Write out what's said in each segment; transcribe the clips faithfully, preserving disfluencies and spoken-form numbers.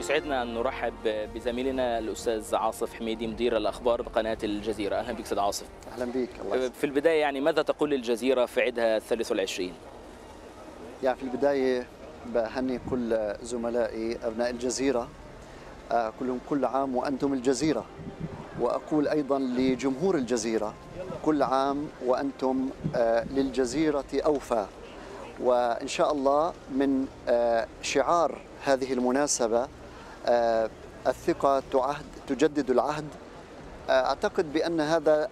يسعدنا أن نرحب بزميلنا الأستاذ عاصف حميدي مدير الأخبار بقناة الجزيرة. أهلا بك أستاذ عاصف. أهلا بك. الله في البداية يعني ماذا تقول للجزيرة في عيدها الثالث والعشرين؟ يعني في البداية بهني كل زملائي أبناء الجزيرة، كلهم كل عام وأنتم الجزيرة، وأقول أيضا لجمهور الجزيرة كل عام وأنتم للجزيرة أوفى. وإن شاء الله من شعار هذه المناسبة الثقة تعهد تجدد العهد. أعتقد بأن هذا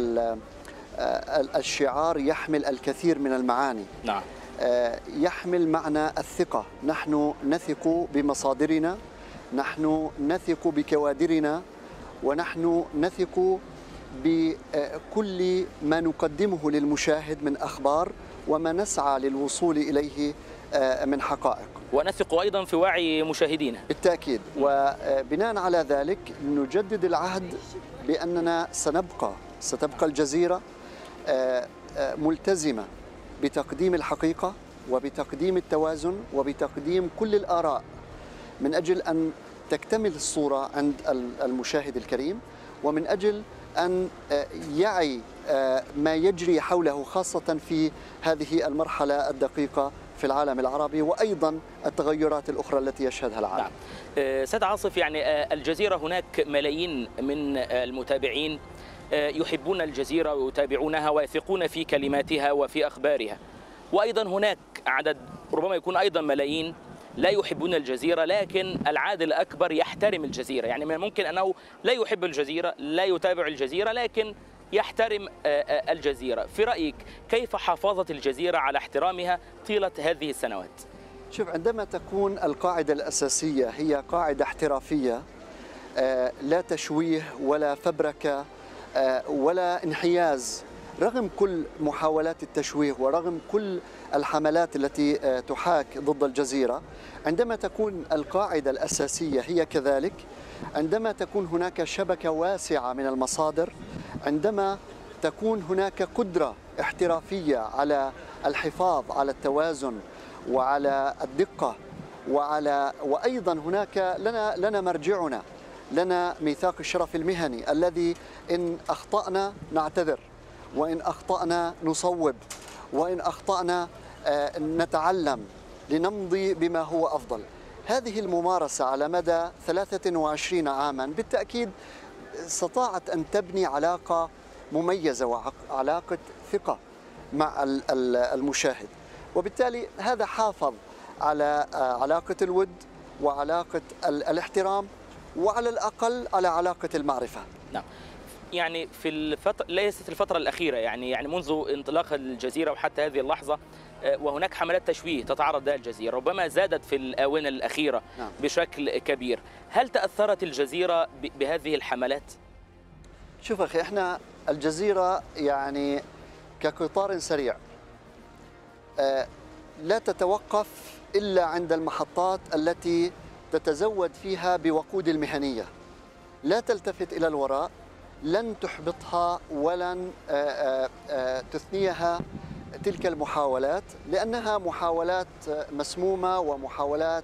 الشعار يحمل الكثير من المعاني. نعم. يحمل معنى الثقة، نحن نثق بمصادرنا، نحن نثق بكوادرنا، ونحن نثق بكل ما نقدمه للمشاهد من أخبار وما نسعى للوصول إليه من حقائق، ونثق أيضا في وعي مشاهدينا بالتأكيد. وبناء على ذلك نجدد العهد بأننا سنبقى ستبقى الجزيرة ملتزمة بتقديم الحقيقة وبتقديم التوازن وبتقديم كل الآراء من أجل أن تكتمل الصورة عند المشاهد الكريم، ومن أجل أن يعي ما يجري حوله خاصة في هذه المرحلة الدقيقة في العالم العربي، وأيضا التغيرات الأخرى التي يشهدها العالم. نعم. سيد عاصف، يعني الجزيرة هناك ملايين من المتابعين يحبون الجزيرة ويتابعونها ويثقون في كلماتها وفي أخبارها، وأيضا هناك عدد ربما يكون أيضا ملايين لا يحبون الجزيرة، لكن العدد الأكبر يحترم الجزيرة. يعني من الممكن أنه لا يحب الجزيرة، لا يتابع الجزيرة، لكن يحترم الجزيرة. في رأيك كيف حافظت الجزيرة على احترامها طيلة هذه السنوات؟ شوف، عندما تكون القاعدة الأساسية هي قاعدة احترافية، لا تشويه ولا فبركة ولا انحياز، رغم كل محاولات التشويه ورغم كل الحملات التي تحاك ضد الجزيرة، عندما تكون القاعدة الأساسية هي كذلك، عندما تكون هناك شبكة واسعة من المصادر، عندما تكون هناك قدرة احترافية على الحفاظ على التوازن وعلى الدقة، وعلى وأيضا هناك لنا لنا مرجعنا، لنا ميثاق الشرف المهني الذي إن أخطأنا نعتذر، وإن أخطأنا نصوب، وإن أخطأنا نتعلم لنمضي بما هو أفضل. هذه الممارسة على مدى ثلاثة وعشرين عاما بالتأكيد استطاعت أن تبني علاقة مميزة وعلاقة ثقة مع المشاهد، وبالتالي هذا حافظ على علاقة الود وعلاقة الاحترام، وعلى الأقل على علاقة المعرفة. نعم. يعني في الفترة ليست الفترة الأخيرة، يعني يعني منذ انطلاق الجزيرة وحتى هذه اللحظة وهناك حملات تشويه تتعرض لها الجزيرة، ربما زادت في الآونة الأخيرة. نعم. بشكل كبير. هل تأثرت الجزيرة بهذه الحملات؟ شوف أخي، إحنا الجزيرة يعني كقطار سريع لا تتوقف إلا عند المحطات التي تتزود فيها بوقود المهنية، لا تلتفت إلى الوراء، لن تحبطها ولن تثنيها تلك المحاولات، لأنها محاولات مسمومة ومحاولات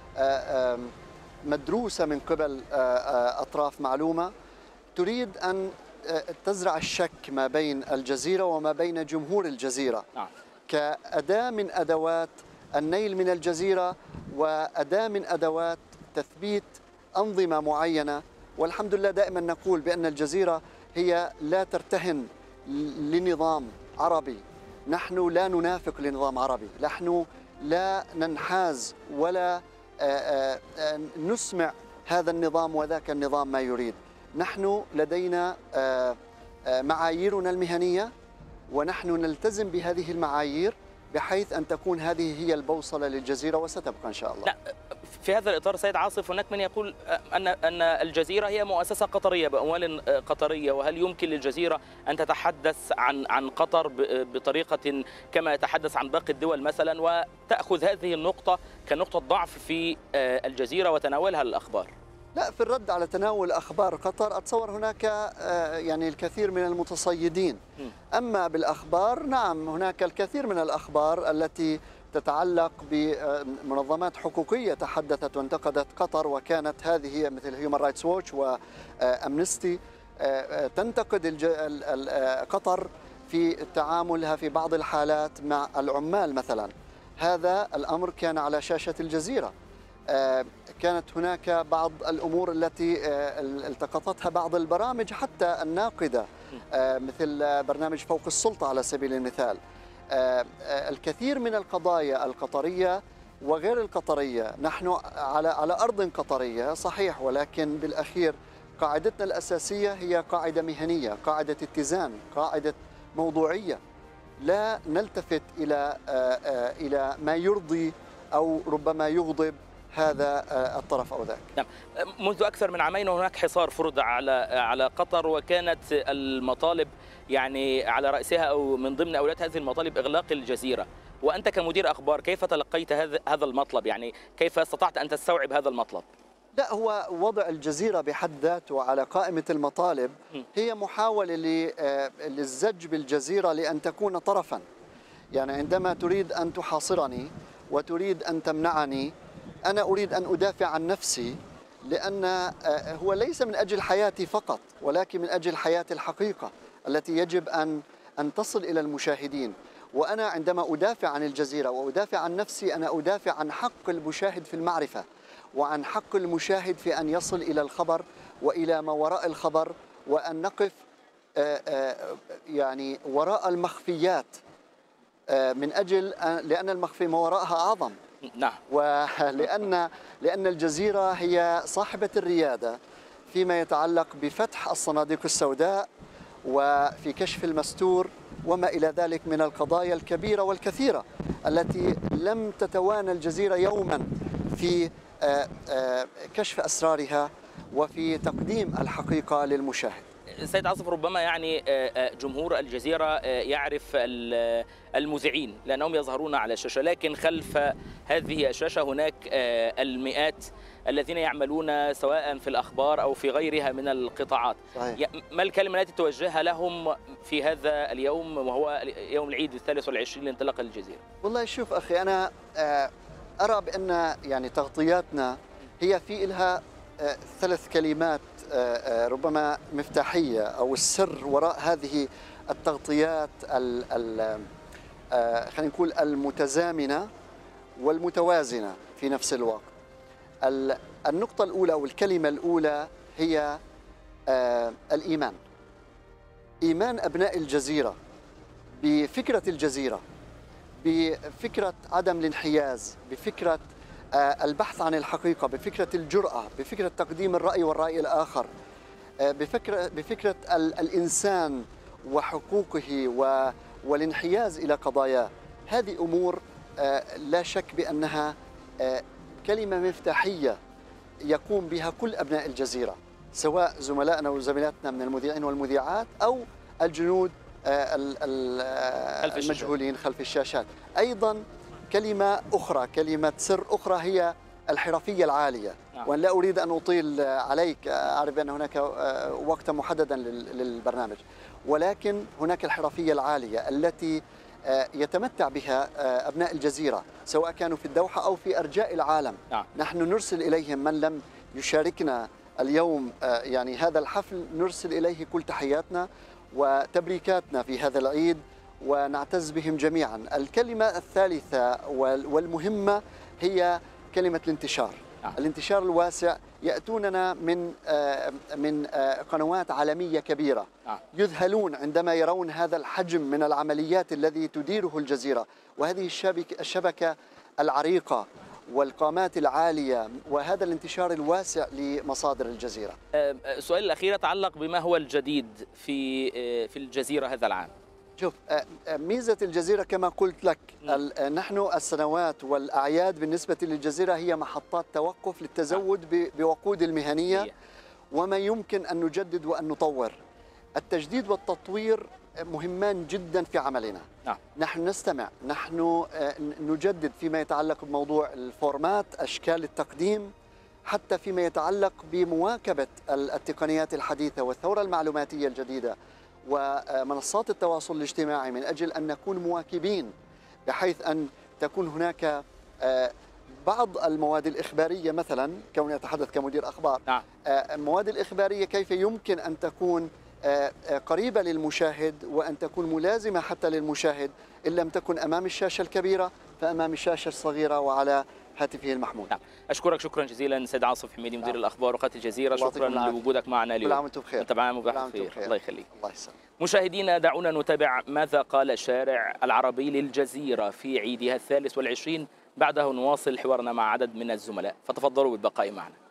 مدروسة من قبل أطراف معلومة تريد أن تزرع الشك ما بين الجزيرة وما بين جمهور الجزيرة كأداة من أدوات النيل من الجزيرة وأداة من أدوات تثبيت أنظمة معينة. والحمد لله دائما نقول بأن الجزيرة هي لا ترتهن لنظام عربي، نحن لا ننافق لنظام عربي، نحن لا ننحاز ولا نسمع هذا النظام وذاك النظام ما يريد. نحن لدينا معاييرنا المهنية، ونحن نلتزم بهذه المعايير بحيث أن تكون هذه هي البوصلة للجزيرة وستبقى إن شاء الله. لا، في هذا الإطار سيد عاصف، هناك من يقول أن أن الجزيرة هي مؤسسة قطرية بأموال قطرية، وهل يمكن للجزيرة أن تتحدث عن عن قطر بطريقة كما يتحدث عن باقي الدول مثلا، وتأخذ هذه النقطة كنقطة ضعف في الجزيرة وتناولها للأخبار؟ لا، في الرد على تناول أخبار قطر أتصور هناك يعني الكثير من المتصيدين. أما بالأخبار، نعم هناك الكثير من الأخبار التي تتعلق بمنظمات حقوقية تحدثت وانتقدت قطر، وكانت هذه مثل هيومان رايتس ووتش وأمنستي تنتقد قطر في تعاملها في بعض الحالات مع العمال مثلا. هذا الأمر كان على شاشة الجزيرة. كانت هناك بعض الأمور التي التقطتها بعض البرامج حتى الناقدة، مثل برنامج فوق السلطة على سبيل المثال. الكثير من القضايا القطرية وغير القطرية، نحن على على أرض قطرية صحيح، ولكن بالأخير قاعدتنا الأساسية هي قاعدة مهنية، قاعدة اتزان، قاعدة موضوعية. لا نلتفت إلى إلى ما يرضي أو ربما يغضب هذا الطرف أو ذاك. نعم. منذ أكثر من عامين هناك حصار فرض على على قطر، وكانت المطالب يعني على رأسها أو من ضمن أولويات هذه المطالب إغلاق الجزيرة. وأنت كمدير أخبار كيف تلقيت هذا هذا المطلب؟ يعني كيف استطعت أن تستوعب هذا المطلب؟ لا، هو وضع الجزيرة بحد ذاته على قائمة المطالب هي محاولة للزج بالجزيرة لأن تكون طرفا. يعني عندما تريد أن تحاصرني وتريد أن تمنعني، أنا أريد أن أدافع عن نفسي، لأن هو ليس من أجل حياتي فقط، ولكن من أجل حياة الحقيقة التي يجب أن أن تصل إلى المشاهدين. وأنا عندما أدافع عن الجزيرة وأدافع عن نفسي، أنا أدافع عن حق المشاهد في المعرفة، وعن حق المشاهد في أن يصل إلى الخبر وإلى ما وراء الخبر، وأن نقف يعني وراء المخفيات من أجل لأن المخفي ما وراءها أعظم. نعم. ولأن لأن الجزيرة هي صاحبة الريادة فيما يتعلق بفتح الصناديق السوداء وفي كشف المستور وما إلى ذلك من القضايا الكبيرة والكثيرة التي لم تتوانى الجزيرة يوما في كشف أسرارها وفي تقديم الحقيقة للمشاهد. سيد عاصف، ربما يعني جمهور الجزيرة يعرف المذيعين لأنهم يظهرون على الشاشة، لكن خلف هذه الشاشة هناك المئات الذين يعملون سواء في الأخبار أو في غيرها من القطاعات. صحيح. ما الكلمة التي توجهها لهم في هذا اليوم وهو يوم العيد الثالث والعشرين لانطلاق الجزيرة؟ والله شوف أخي، أنا أرى بأن يعني تغطياتنا هي في إلها ثلاث كلمات ربما مفتاحية، أو السر وراء هذه التغطيات ال ال خلينا نقول المتزامنة والمتوازنة في نفس الوقت. النقطة الأولى أو الكلمة الأولى هي الإيمان. إيمان أبناء الجزيرة بفكرة الجزيرة، بفكرة عدم الانحياز، بفكرة البحث عن الحقيقة، بفكرة الجرأة، بفكرة تقديم الرأي والرأي الآخر، بفكرة بفكرة الإنسان وحقوقه والانحياز إلى قضاياه. هذه أمور لا شك بأنها كلمة مفتاحية يقوم بها كل أبناء الجزيرة، سواء زملائنا وزميلاتنا من المذيعين والمذيعات أو الجنود المجهولين خلف الشاشات. أيضا كلمة أخرى، كلمة سر أخرى، هي الحرفية العالية. نعم. وأن لا أريد أن أطيل عليك، أعرف أن هناك وقتا محددا للبرنامج، ولكن هناك الحرفية العالية التي يتمتع بها أبناء الجزيرة سواء كانوا في الدوحة أو في أرجاء العالم. نعم. نحن نرسل إليهم من لم يشاركنا اليوم يعني هذا الحفل، نرسل إليه كل تحياتنا وتبريكاتنا في هذا العيد، ونعتز بهم جميعا. الكلمة الثالثة والمهمة هي كلمة الانتشار. آه. الانتشار الواسع. يأتوننا من من قنوات عالمية كبيرة. آه. يذهلون عندما يرون هذا الحجم من العمليات الذي تديره الجزيرة، وهذه الشبكة الشبكة العريقة والقامات العالية، وهذا الانتشار الواسع لمصادر الجزيرة. السؤال الأخير يتعلق بما هو الجديد في في الجزيرة هذا العام. شوف، ميزة الجزيرة كما قلت لك، نحن السنوات والأعياد بالنسبة للجزيرة هي محطات توقف للتزود بوقود المهنية وما يمكن أن نجدد وأن نطور. التجديد والتطوير مهمان جدا في عملنا. نعم. نحن نستمع، نحن نجدد فيما يتعلق بموضوع الفورمات، أشكال التقديم، حتى فيما يتعلق بمواكبة التقنيات الحديثة والثورة المعلوماتية الجديدة ومنصات التواصل الاجتماعي، من أجل أن نكون مواكبين بحيث أن تكون هناك بعض المواد الإخبارية، مثلا كوني أتحدث كمدير أخبار. نعم. المواد الإخبارية كيف يمكن أن تكون قريبة للمشاهد وأن تكون ملازمة حتى للمشاهد، إن لم تكن أمام الشاشة الكبيرة فأمام الشاشة الصغيرة وعلى هاتفه المحمول. نعم. أشكرك شكرا جزيلا سيد عاصف حميدي مدير نعم. الأخبار وقناة الجزيرة، شكرا لوجودك معنا اليوم. كل عام وأنتم بخير. طبعا مبارك خير. الله يخليك. الله يسلمك. مشاهدينا، دعونا نتابع ماذا قال الشارع العربي للجزيرة في عيدها الثالث والعشرين، بعده نواصل حوارنا مع عدد من الزملاء، فتفضلوا بالبقاء معنا.